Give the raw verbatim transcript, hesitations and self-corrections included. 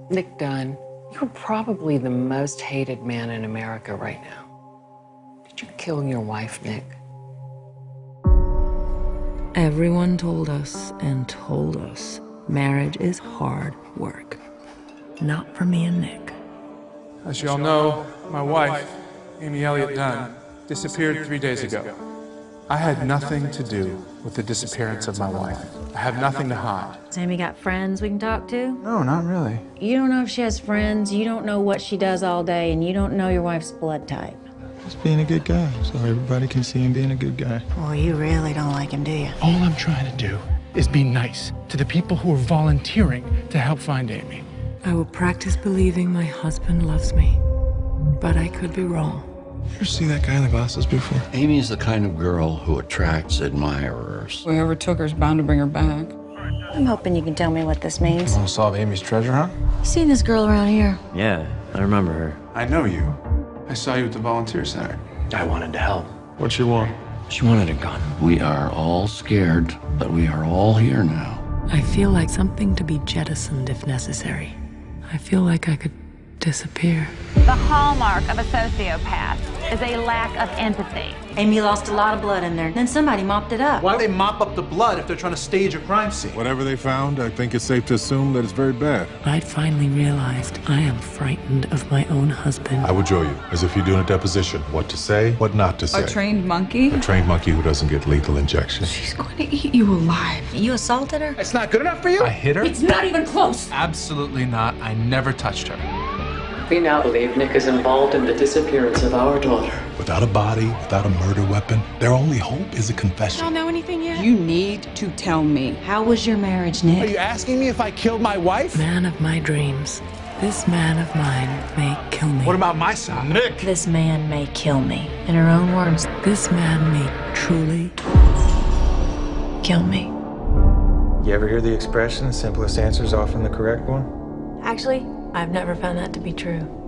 Nick Dunn, you're probably the most hated man in America right now. Did you kill your wife, Nick? Everyone told us and told us marriage is hard work. Not for me and Nick. As you all know, my wife, Amy Elliott Dunn, disappeared three days ago. I had nothing to do with the disappearance of my wife. I have nothing to hide. Has Amy got friends we can talk to? No, not really. You don't know if she has friends, you don't know what she does all day, and you don't know your wife's blood type. Just being a good guy, so everybody can see him being a good guy. Well, you really don't like him, do you? All I'm trying to do is be nice to the people who are volunteering to help find Amy. I will practice believing my husband loves me, but I could be wrong. You ever see that guy in the glasses before? Amy's the kind of girl who attracts admirers. Whoever took her is bound to bring her back. I'm hoping you can tell me what this means. You want to solve Amy's treasure hunt? You seen this girl around here? Yeah, I remember her. I know you. I saw you at the volunteer center. I wanted to help. What you want? She wanted a gun. We are all scared, but we are all here now. I feel like something to be jettisoned if necessary. I feel like I could disappear. The hallmark of a sociopath is a lack of empathy. Amy lost a lot of blood in there. Then somebody mopped it up. Why would they mop up the blood if they're trying to stage a crime scene? Whatever they found, I think it's safe to assume that it's very bad. I'd finally realized I am frightened of my own husband. I would show you, as if you're doing a deposition, what to say, what not to say. A trained monkey? A trained monkey who doesn't get lethal injections. She's going to eat you alive. You assaulted her? It's not good enough for you? I hit her? It's not even close. Absolutely not. I never touched her. We now believe Nick is involved in the disappearance of our daughter. Without a body, without a murder weapon, their only hope is a confession. Don't know anything yet? You need to tell me. How was your marriage, Nick? Are you asking me if I killed my wife? Man of my dreams, this man of mine may kill me. What about my son? Nick! This man may kill me. In her own words, This man may truly kill me. You ever hear the expression, the simplest answer is often the correct one? Actually, I've never found that to be true.